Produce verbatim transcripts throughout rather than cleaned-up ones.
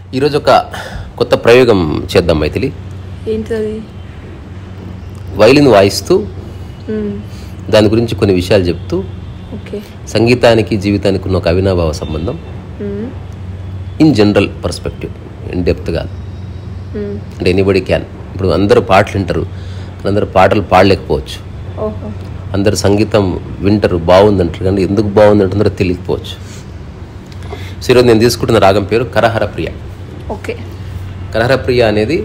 ఈరోజు ఒక కొత్త ప్రయోగం చేద్దాం మైథిలి. ఏంటది? వైలిన్ వాయిస్తూ దాని గురించి కొన్ని విషయాలు చెప్తూ ఓకే సంగీతానికి జీవితానికి ఉన్న ఒక అవినాభావ సంబంధం in general perspective, in depth కాదు. అంటే ఎనీబడి క్యాన్. ఇప్పుడు అందరూ పాటలు వింటారు, అందరూ పాటలు పాడలేకపోవచ్చు. అందరు సంగీతం వింటారు, బాగుందంటారు, కానీ ఎందుకు బాగుందంటుందో తెలియకపోవచ్చు. సో ఈరోజు నేను తీసుకుంటున్న రాగం పేరు కరహర ప్రియ. ఓకే. కరహర ప్రియ అనేది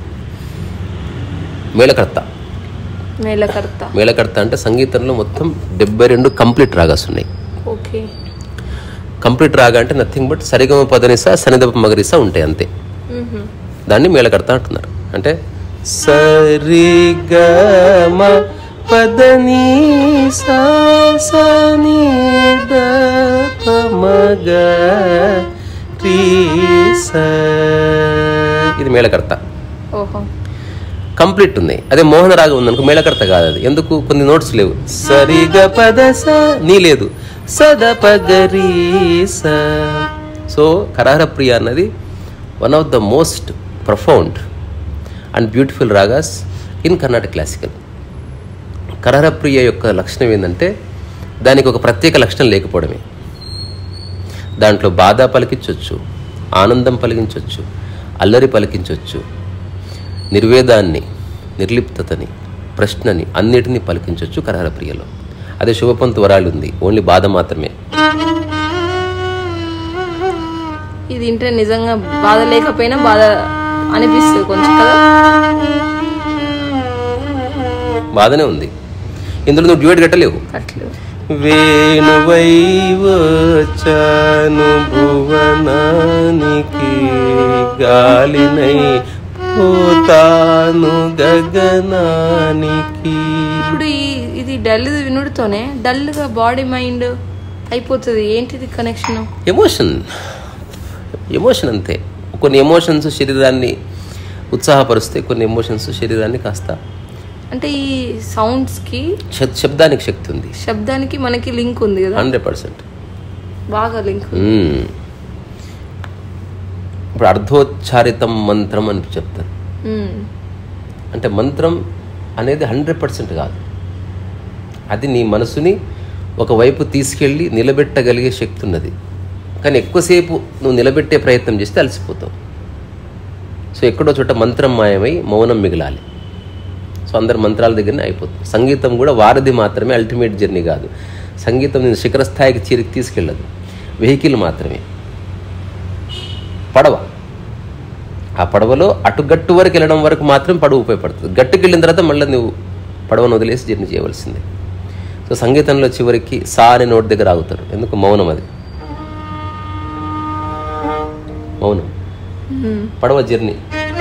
మేళకర్త. మేళకర్త మేళకర్త అంటే సంగీతంలో మొత్తం డెబ్బై రెండు కంప్లీట్ రాగాస్ ఉన్నాయి. ఓకే. కంప్లీట్ రాగా అంటే నథింగ్ బట్ సరిగమ పదనిస సనిదప మగరిస ఉంటాయి అంతే. దాన్ని మేళకర్త అంటున్నారు. అంటే సరిగమ పదనిస సనిదప మగరిస, ఇది మేళకర్త. ఓహో. కంప్లీట్ ఉంది. అదే మోహన రాగం ఉందనుకో మేళకర్త కాదు. అది ఎందుకు? కొన్ని నోట్స్ లేవు. సరిగ పదస నీ లేదు, సదపగరీస. సో కరహర ప్రియ అన్నది one of the most profound and beautiful ragas in Carnatic classical. Kharaharapriya యొక్క లక్షణం ఏంటంటే దానికి ఒక ప్రత్యేక లక్షణం లేకపోవడమే. దాంట్లో బాధ పలికించవచ్చు, ఆనందం పలికించవచ్చు, అల్లరి పలికించవచ్చు, నిర్వేదాన్ని, నిర్లిప్తతని, ప్రశ్నని, అన్నిటినీ పలికించవచ్చు కరహర ప్రియలో. అదే శుభపంతు వరాలు ఉంది, ఓన్లీ బాధ మాత్రమే. ఇది ఇంటే నిజంగా బాధ లేకపోయినా బాధ అనిపిస్తుంది కొంచెం కదా. బాధనే ఉంది. ఇందులో నువ్వు డ్యూయట్ కట్టలేవు. వేణువై వచ్చాను భువనానికి, గాలినై పోతాను గగనానికి. ఇప్పుడు ఇది డల్ వినుడితోనే డల్ గా బాడీ మైండ్ అయిపోతుంది. ఏంటిది కనెక్షన్? ఎమోషన్. ఎమోషన్ అంతే. కొన్ని ఎమోషన్స్ శరీరాన్ని ఉత్సాహపరుస్తాయి, కొన్ని ఎమోషన్స్ శరీరాన్ని కాస్త. అంటే ఈ సౌండ్స్ కి శబ్దానికి శక్తి ఉంది, శబ్దానికి మనకి లింక్ ఉంది కదా. హండ్రెడ్ పర్సెంట్ బాగా లింక్. ఇప్పుడు అర్ధోచ్చారితం మంత్రం అని చెప్తారు. అంటే మంత్రం అనేది హండ్రెడ్ పర్సెంట్ కాదు, అది నీ మనసుని ఒకవైపు తీసుకెళ్ళి నిలబెట్టగలిగే శక్తి ఉన్నది. కానీ ఎక్కువసేపు నువ్వు నిలబెట్టే ప్రయత్నం చేస్తే అలసిపోతావు. సో ఎక్కడో చోట మంత్రం మాయమై మౌనం మిగలాలి. సో అందరు మంత్రాల దగ్గరనే అయిపోతుంది. సంగీతం కూడా వారధి మాత్రమే, అల్టిమేట్ జర్నీ కాదు. సంగీతం నేను శిఖర స్థాయికి చేరికి తీసుకెళ్ళదు, వెహికల్ మాత్రమే. పడవ, ఆ పడవలో అటు గట్టు వరకు వెళ్ళడం వరకు మాత్రం పడవ ఉపయోగపడుతుంది. గట్టుకు వెళ్ళిన తర్వాత మళ్ళీ నువ్వు పడవను వదిలేసి జర్నీ చేయవలసిందే. సో సంగీతంలో చివరికి సా అనే నోటి దగ్గర ఆగుతారు. ఎందుకు? మౌనం. అది మౌనం. పడవ జర్నీ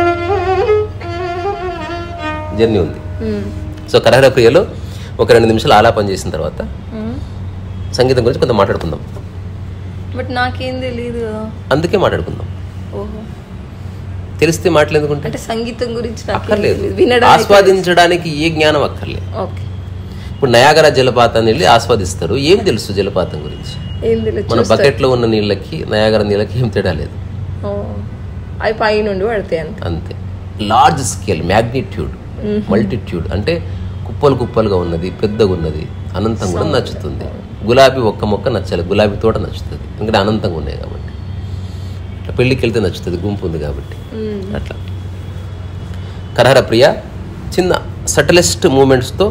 జర్నీ ఉంది. సో కరహర ప్రియలో ఒక రెండు నిమిషాలు ఆలాపన చేసిన తర్వాత సంగీతం గురించి కొంత మాట్లాడుకుందాం. బట్ నాకేం తెలియదు, అందుకే మాట్లాడుకుందాం. ఓహో. తెలిస్తే మాట్లాడేందుకుంటే అంటే సంగీతం గురించి అక్కర్లేదు, ఆస్వాదించడానికి ఏ జ్ఞానం అక్కర్లేదు. ఓకే. ఇప్పుడు నయాగరా జలపాతాన్ని వెళ్ళి ఆస్వాదిస్తారు. ఏం తెలుసు జలపాతం గురించి? మన బకెట్ లో ఉన్న నీళ్ళకి నయాగరా నీళ్ళకి ఏం తేడా లేదు. అవి పై నుండి పడతాయి అంతే. Large scale, magnitude, multitude. అంటే కుప్పలు కుప్పలుగా ఉన్నది, పెద్దగా ఉన్నది, అనంతం కూడా నచ్చుతుంది. గులాబీ ఒక్క మొక్క నచ్చాలి, గులాబీ తోట నచ్చుతుంది, ఎందుకంటే అనంతంగా ఉన్నాయి కాబట్టి. అట్లా పెళ్ళికి వెళ్తే నచ్చుతుంది, గుంపు ఉంది కాబట్టి. అట్లా కరహర ప్రియ చిన్న సటిలెస్ట్ మూమెంట్స్తో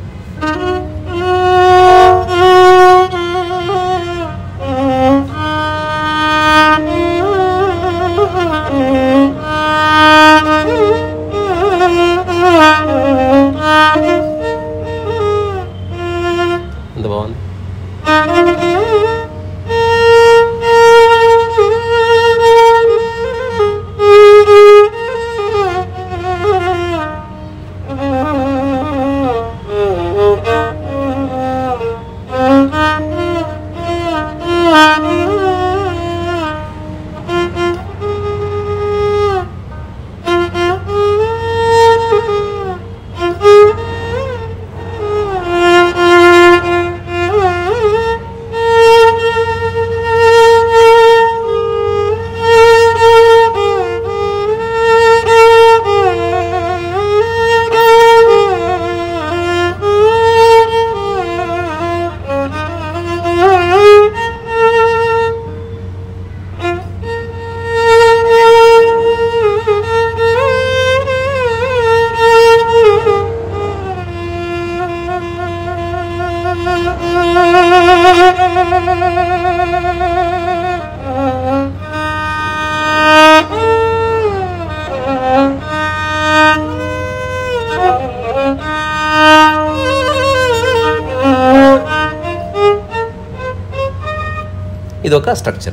ఎంత బాగుంది. ఇది ఒక స్ట్రక్చర్.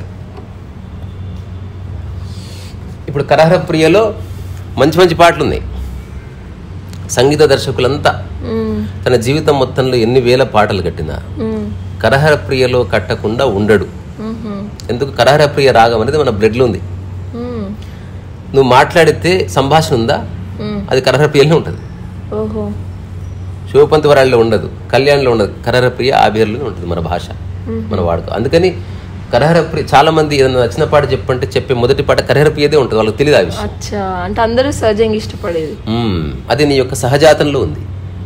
ఇప్పుడు కరహర ప్రియలో మంచి మంచి పాటలు ఉన్నాయి. సంగీత దర్శకులంతా తన జీవితం మొత్తంలో ఎన్ని వేల పాటలు కట్టినా కరహర ప్రియలో కట్టకుండా ఉండడు. ఎందుకు? కరహర ప్రియ రాగం అనేది మన బ్లడ్లో ఉంది. నువ్వు మాట్లాడితే సంభాషణ ఉందా, అది కరహర ప్రియలో ఉంటుంది. శివపంత్ వరాళ్ళలో ఉండదు, కళ్యాణ్లో ఉండదు. కరహర ప్రియ ఆ పేర్లోనే ఉంటుంది మన భాష, మన వాడుక. అందుకని కరహర ప్రియ చాలా మంది ఏదైనా నచ్చిన పాట చెప్పంటే చెప్పే మొదటి పాట కరహర ప్రియదే ఉంటుంది. వాళ్ళకి తెలియదు ఆ విషయం. అంటే అందరూ సహజంగా ఇష్టపడేది అది నీ యొక్క సహజాతంలో ఉంది.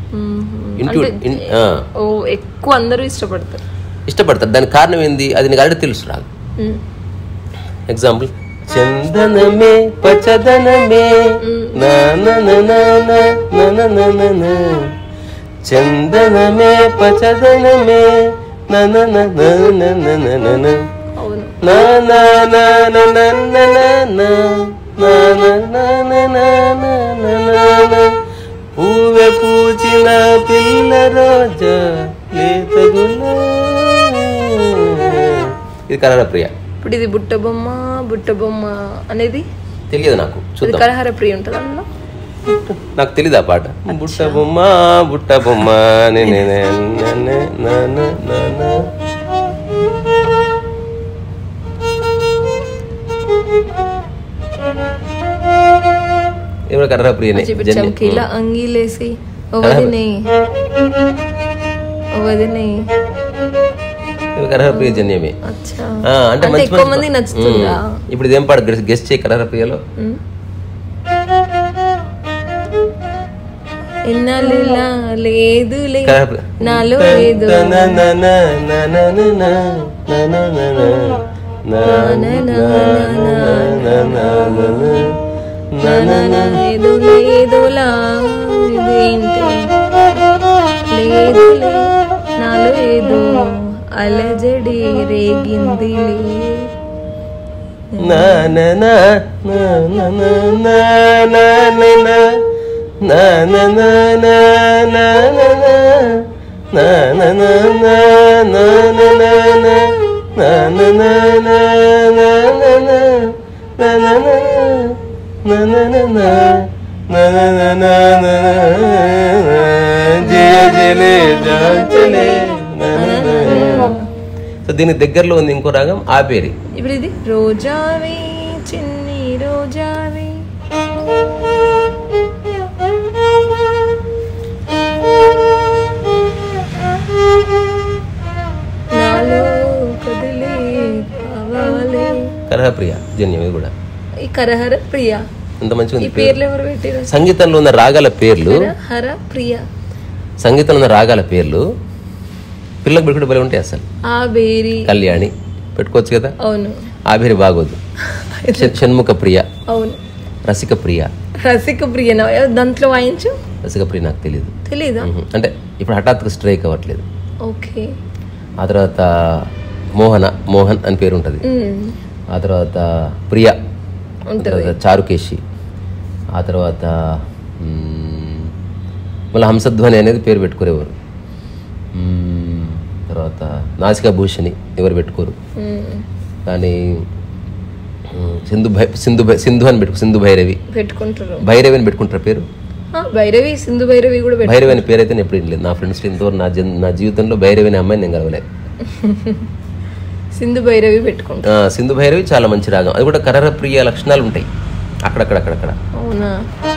ఎక్కువ అందరూ ఇష్టపడతారు ఇష్టపడతారు దానికి కారణం ఏంది? అది నీకు ఆల్రెడీ తెలుసు రాదు. ఎగ్జాంపుల్, చందనమే పచదనమే చందనమే పచదనమే పూవె పూచిన పిల్ల రోజా ఇది కరహర ప్రియ. ఇప్పుడు ఇది బుట్ట బొమ్మ బుట్ట బొమ్మ అనేది తెలియదు నాకు. చూద్దాం. కరహర ప్రియ ఉంటుంది అందులో. నాకు తెలియదు ఆ పాట. బుట్ట బొమ్మ బుట్ట బొమ్మ ఎవరు కరహర ప్రియనే. చమ్కీలా అంగీలేసి వదినే వదినే కరహర ప్రియ జన్యమే. అంటే ఎక్కువ మంది నచ్చుతుందా? ఇప్పుడు ఇదేం పాట గెస్ట్ చేయి కరహర ప్రియలో. ఎన్నాళ్ళులా లేదు నాలో లేదు ఏదో లేదోలా ఇదేంటి లేదులే నాలో ఏదో అలజడి రేగింది సో దీనికి దగ్గరలో ఉంది ఇంకో రాగం ఆ పేరు. ఇప్పుడు ఇది రోజావి చిన్ని రోజావి నాలో కదిలే కావాలి. కరహర ప్రియ జన్యం ఇది కూడా. ఈ కరహర ప్రియ ఎంత మంచిగా ఉంది. పేర్లు ఎవరు పెట్టారు? సంగీతంలో ఉన్న రాగాల పేర్లు. హర ప్రియ సంగీతంలో ఉన్న రాగాల పేర్లు పిల్లలకు పెట్టుకుంటే బలి ఉంటాయి. అసలు ఆబేరి కళ్యాణి పెట్టుకోవచ్చు కదా. అవును. ఆబేరి బాగోదు. షణ్ముఖ ప్రియ. అవును. రసిక ప్రియ. రసిక ప్రియ దాంట్లో వాయించు. రసిక ప్రియ నాకు తెలియదు. తెలీదా? అంటే ఇప్పుడు హఠాత్తుగా స్ట్రైక్ అవ్వట్లేదు. ఓకే. ఆ తర్వాత మోహన మోహన్ అని పేరు ఉంటుంది. ఆ తర్వాత ప్రియ, చారుకేశి, ఆ తర్వాత మళ్ళీ హంసధ్వని అనేది పేరు పెట్టుకోరేవారు. తర్వాత నాసికా భూషణి ఎవరు పెట్టుకోరు. కానీ సింధు భై సింధు సింధు అని పెట్టుకో సింధు భైరవి పెట్టుకుంటారు. భైరవి అని పెట్టుకుంటారు పేరు. భైరవి సింధు భైరవి కూడా భైరవి అని పేరు అయితే నేను ఎప్పుడు వినలేదు. నా ఫ్రెండ్స్ ఇంతవరకు నా జన్ నా జీవితంలో భైరవి అనే అమ్మాయిని నేను కలవలేదు. సింధు భైరవి పెట్టుకుంటా. సింధు భైరవి చాలా మంచి రాగం. అది కూడా కరహర ప్రియ లక్షణాలు ఉంటాయి అక్కడక్కడ అక్కడక్కడ. అవునా?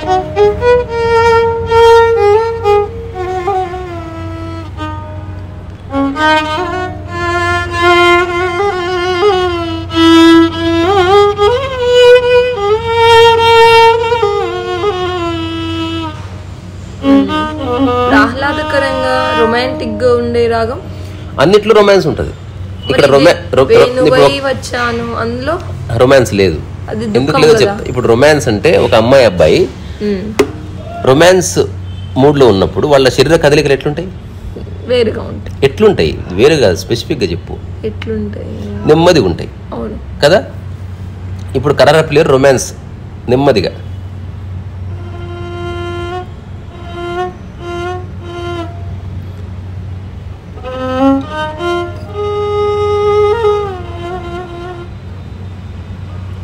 ఆహ్లాదకరంగా రొమాంటిక్ గా ఉండే రాగం. అన్నిట్లో రొమాన్స్ ఉంటది. ఇక్కడ వచ్చాను అందులో రొమాన్స్ లేదు. ఎందుకు లేదో చెప్తా. ఇప్పుడు రొమాన్స్ అంటే ఒక అమ్మాయి అబ్బాయి రొమాన్స్ మూడ్ లో ఉన్నప్పుడు వాళ్ళ శరీర కదలికలు ఎట్లుంటాయి? వేరుగా ఉంటాయి. ఎట్లుంటాయి? వేరుగా స్పెసిఫిక్ గా చెప్పు. ఎట్లుంటాయి? నెమ్మదిగా ఉంటాయి కదా. ఇప్పుడు కరహర ప్రియ రొమాన్స్ నెమ్మదిగా.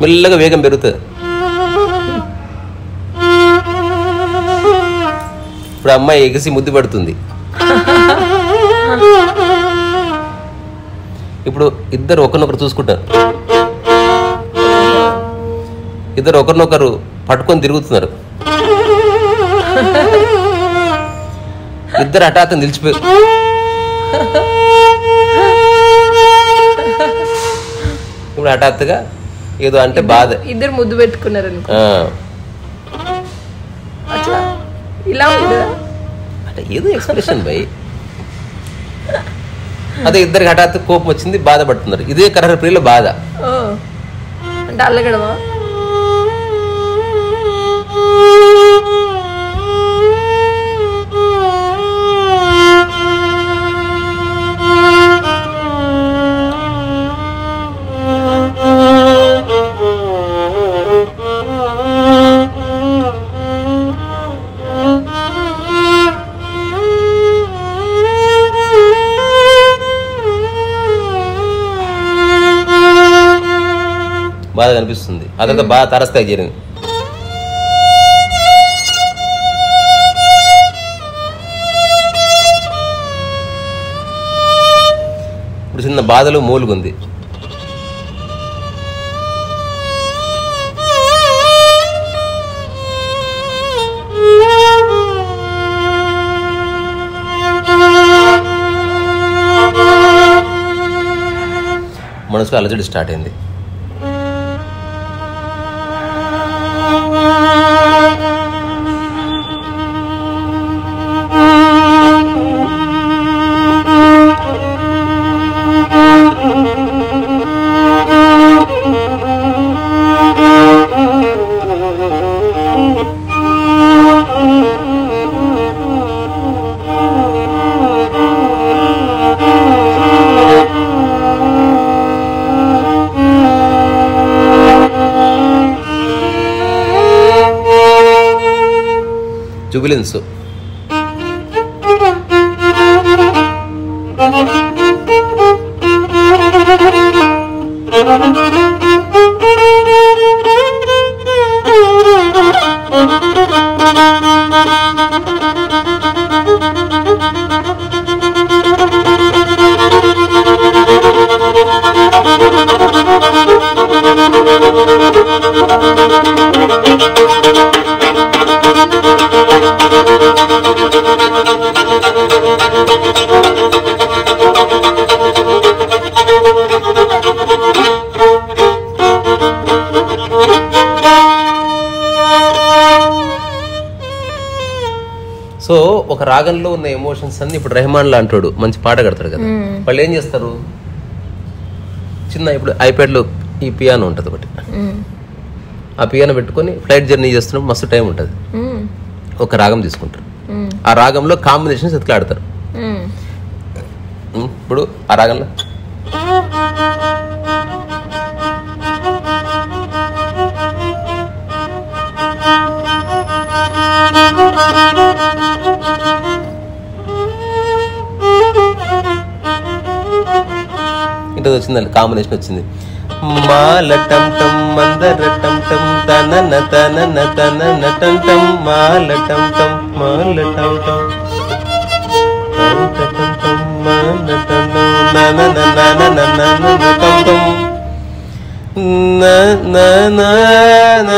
మెల్లగా వేగం పెరుగుతుంది. ఇప్పుడు అమ్మాయి ఎగిసి ముద్దు పడుతుంది. ఇప్పుడు ఇద్దరు ఒకరినొకరు చూసుకుంటారు, ఇద్దరు ఒకరినొకరు పట్టుకొని తిరుగుతున్నారు. ఇద్దరు హఠాత్తు నిలిచిపోయి ఇప్పుడు హఠాత్తుగా ఏదో అంటే బాధ, ఇద్దరు ముద్దు పెట్టుకున్నారు అనుకో, అట్లా ఇలా అంటే ఏదో ఎక్స్ప్రెషన్ బై. అదే ఇద్దరికి హఠాత్తు కోపం వచ్చింది, బాధపడుతున్నారు. ఇదే కరహర ప్రియుల బాధ. అంటే అల్లగడమా? బాధ కనిపిస్తుంది. అదంతా బాగా తరస్థాయి జరిగింది. ఇప్పుడు చిన్న బాధలో మూలుగుంది. మనసులో అలజడి స్టార్ట్ అయింది. జుబిలెన్స్. సో ఒక రాగంలో ఉన్న ఎమోషన్స్ అన్ని ఇప్పుడు రెహమాన్ లా అంటాడు, మంచి పాట కడతాడు కదా, వాళ్ళు ఏం చేస్తారు, చిన్న ఇప్పుడు ఐప్యాడ్లో ఈ పియానో ఉంటుంది ఒకటి, ఆ పియానో పెట్టుకొని ఫ్లైట్ జర్నీ చేస్తున్నప్పుడు మస్తు టైం ఉంటుంది, ఒక రాగం తీసుకుంటారు, ఆ రాగంలో కాంబినేషన్స్ ఎట్లా ఆడతారు. ఇప్పుడు ఆ రాగంలో ఇంటది వచ్చిందండి, కాంబినేషన్ వచ్చింది. మాలటం టం మందరటం టం తనన తనన తనన టం టం మాలటం టం మాలటం టం టం టం మాలటం ననన ననన ననన టం టం న న న న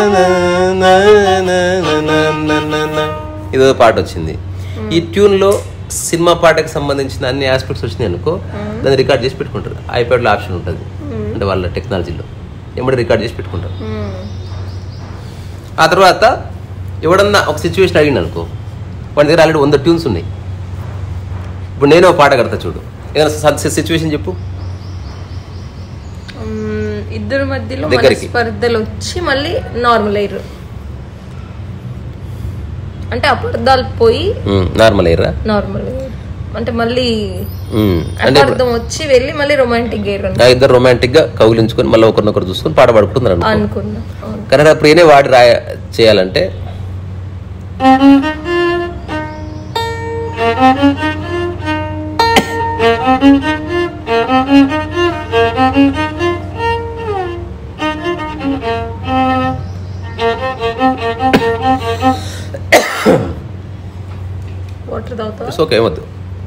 న న. ఇదో పాట వచ్చింది. ఈ ట్యూన్ లో సినిమా పాటకి సంబంధించిన అన్ని ఆస్పెక్ట్స్ వచ్చినాయి అనుకో, దాన్ని రికార్డ్ చేసి పెట్టుకుంటారు. ఐప్యాడ్లో ఆప్షన్ ఉంటుంది, అంటే వాళ్ళ టెక్నాలజీలో ఎమ్మడి రికార్డ్ చేసి పెట్టుకుంటారు. ఆ తర్వాత ఎవడన్నా ఒక సిచ్యువేషన్ అడిగింది అనుకో, వాడి దగ్గర ఆల్రెడీ వంద ట్యూన్స్ ఉన్నాయి. ఇప్పుడు నేను ఒక పాట కడతా చూడు, ఏదైనా సిచ్యువేషన్ చెప్పు. ఇద్దరు మధ్యలో స్పర్ధలు వచ్చి మళ్ళీ నార్మల్ అయ్యారు, అంటే అపార్థాలు పోయి నార్మల్ అయ్యారా, నార్మల్ అంటే మళ్ళీ అపార్థం వచ్చి వెళ్ళి మళ్ళీ రొమాంటిక్ అయ్యారు. ఇద్దరు రొమాంటిక్ గా కౌలించుకొని మళ్ళీ ఒకరినొకరు చూసుకొని పాట పాడుకుంటున్నారు అనుకున్నా. కానీ ప్రియనే వాడి రాయ చేయాలంటే వాటర్ తాగుతావా? ఇట్స్ ఓకే, ఏమొద్దు.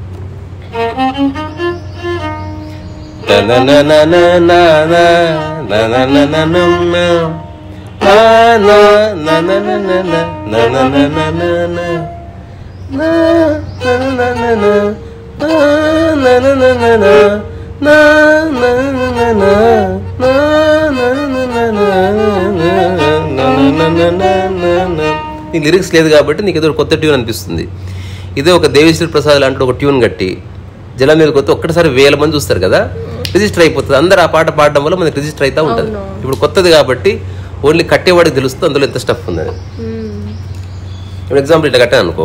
నీ లిరిక్స్ లేదు కాబట్టి నీకు ఏదో కొత్త ట్యూన్ అనిపిస్తుంది. ఇదే ఒక దేవిశ్రీ ప్రసాద్ లాంటి ఒక ట్యూన్ కట్టి జలం మీద కొత్త ఒక్కటిసారి వేల మంది చూస్తారు కదా, రిజిస్టర్ అయిపోతుంది. అందరు ఆ పాట పాడడం వల్ల మనకి రిజిస్టర్ అవుతూ ఉంటుంది. ఇప్పుడు కొత్తది కాబట్టి ఓన్లీ కట్టేవాడికి తెలుస్తుంది అందులో ఎంత స్టఫ్ ఉందని. ఇప్పుడు ఎగ్జాంపుల్ ఇట్లా కట్టాను అనుకో,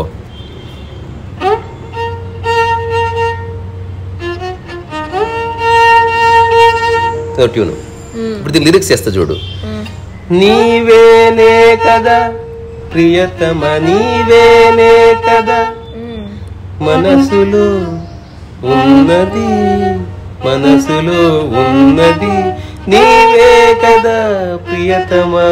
ట్యూన్. ఇప్పుడు దీని లిరిక్స్ చేస్తా చూడు. నీవేనే కదా ప్రియతమ, నీవేనే కదా మనసులో ఉన్నది, మనసులో ఉన్నది నీవే కదా ప్రియతమా,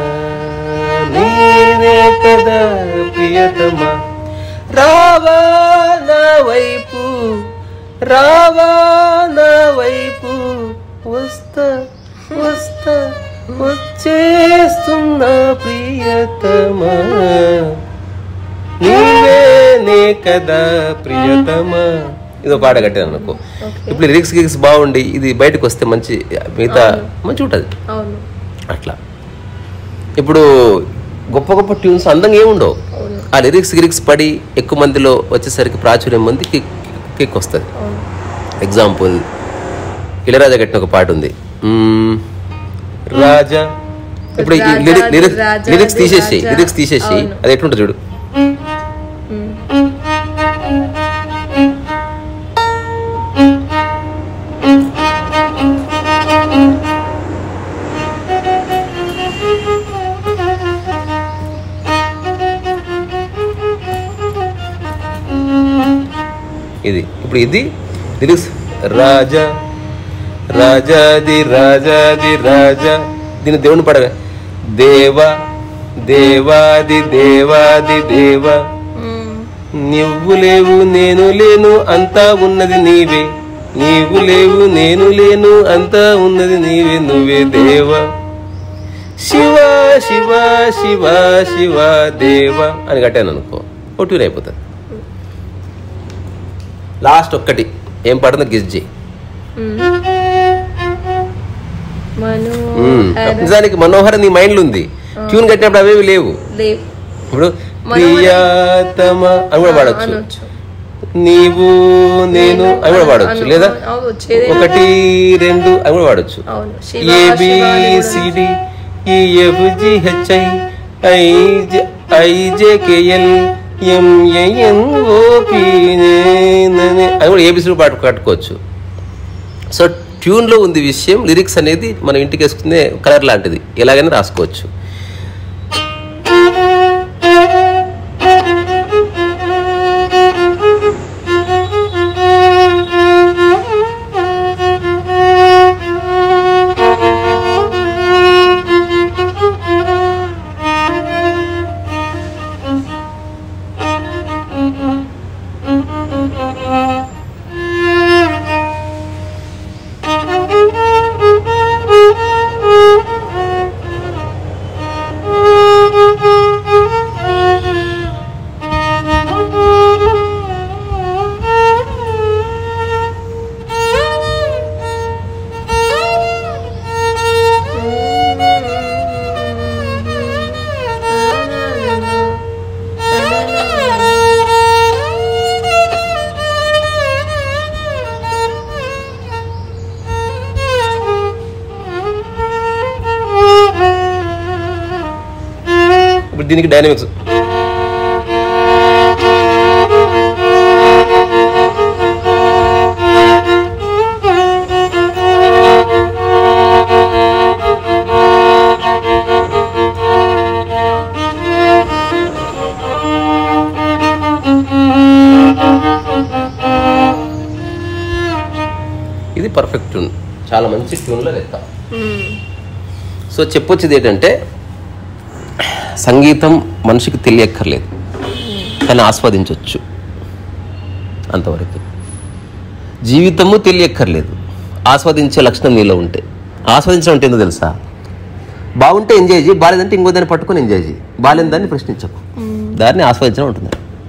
నీవే కదా ప్రియతమా. రావా నా వైపు, రావా నా వైపు, వస్తా వస్తా వచ్చేస్తున్నా ప్రియతమా, నీవేనే కదా ప్రియతమా. ఇదో పాట కట్టాను అనుకో. ఇప్పుడు లిరిక్స్ గిరిక్స్ బాగుండి ఇది బయటకు వస్తే మంచి మిగతా మంచి ఉంటుంది అట్లా. ఇప్పుడు గొప్ప గొప్ప ట్యూన్స్ అందంగా ఏముండవు, ఆ లిరిక్స్ గిరిక్స్ పడి ఎక్కువ మందిలో వచ్చేసరికి ప్రాచుర్యం మంది కిక్ కిక్ వస్తుంది. ఎగ్జాంపుల్ ఇళరాజా కట్టిన ఒక పాట ఉంది, రాజా. ఇప్పుడు లిరిక్స్ లిరిక్స్ తీసేసి లిరిక్స్ తీసేసి అది ఎట్లుంటుంది చూడు. ఇది ఇప్పుడు ఇది లిరిక్స్ రాజా రాజాది రాజాది రాజా. దీని దేవుని పడవే దేవా దేవాది దేవాది దేవా, నువ్వు లేవు నేను లేను అంతా ఉన్నది నీవే, నీవు లేవు నేను లేను అంతా ఉన్నది నీవే, నువ్వే దేవా. శివ శివ శివ శివ దేవ అని కట్టాను అనుకో, ఒట్యూన్ అయిపోతుంది. లాస్ట్ ఒక్కటి ఏం పాడుతుందో గిజ్జి. నిజానికి మనోహర నీ మైండ్ లో ఉంది, ట్యూన్ కట్టినప్పుడు అవేవి లేవు. ఇప్పుడు ప్రియాతమ అని కూడా పాడవచ్చు, నీవు నేను అని కూడా పాడవచ్చు, లేదా ఒకటి రెండు అని కూడా పాడవచ్చు. ఏబిసిడి ఈఎఫ్జిహెచ్ఐ ఐజేకేఎల్ ఎంఏఎన్ఓపి అని కూడా ఏబిసిడి పాట కట్టుకోవచ్చు. సో ట్యూన్లో ఉంది విషయం, లిరిక్స్ అనేది మనం ఇంటికి వేసుకునే కలర్ లాంటిది, ఎలాగైనా రాసుకోవచ్చు. దీనికి డైనమిక్స్ ఇది పర్ఫెక్ట్ ట్యూన్, చాలా మంచి ట్యూన్లో లెక్క. సో చెప్పొచ్చేది ఏంటంటే సంగీతం మనిషికి తెలియక్కర్లేదు, కానీ ఆస్వాదించవచ్చు అంతవరకు. జీవితము తెలియక్కర్లేదు, ఆస్వాదించే లక్షణం నీలో ఉంటే. ఆస్వాదించడం అంటే ఏందో తెలుసా? బాగుంటే ఎంజాయ్ చేయి, బాలేదంటే ఇంకో దాన్ని పట్టుకొని ఎంజాయ్ చేయి. బాలేని దాన్ని ప్రశ్నించకు, దాన్ని ఆస్వాదించడం ఉంటుంది.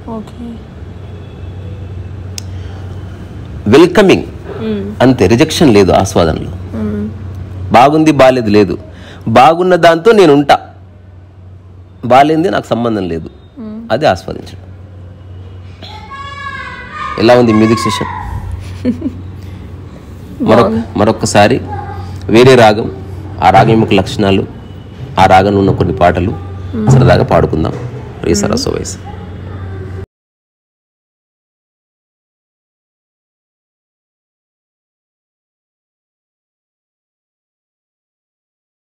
వెల్కమింగ్ అంతే, రిజెక్షన్ లేదు ఆస్వాదనలో. బాగుంది బాలేదు లేదు, బాగున్న దాంతో నేను ఉంటా, బాలేంది నాకు సంబంధం లేదు, అది ఆస్వాదించడం. ఎలా ఉంది మ్యూజిక్ సెషన్? మరొక మరొకసారి వేరే రాగం, ఆ రాగం యొక్క లక్షణాలు, ఆ రాగంలో ఉన్న కొన్ని పాటలు సరదాగా పాడుకుందాం. రే సరస్వ వయసు.